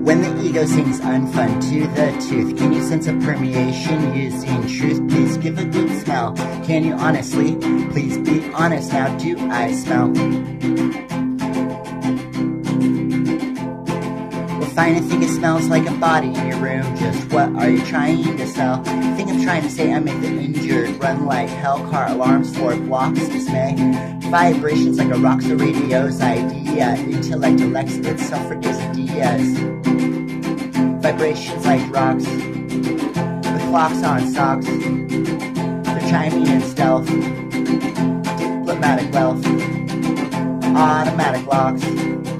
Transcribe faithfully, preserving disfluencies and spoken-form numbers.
When the ego sings unfun to the tooth, can you sense a permeation using truth? Please give a good smell. Can you honestly, please be honest now, do I smell? Well, fine, I think it smells like a body in your room. Just what are you trying to sell? I think I'm trying to say I make the injured run like hell. Car alarms, floor blocks, dismay. Vibrations like a rock's a radio's idea. Intellect elects itself for quesadillas. Vibrations like rocks, with clocks on socks. They're chiming in stealth. Diplomatic wealth, automatic locks.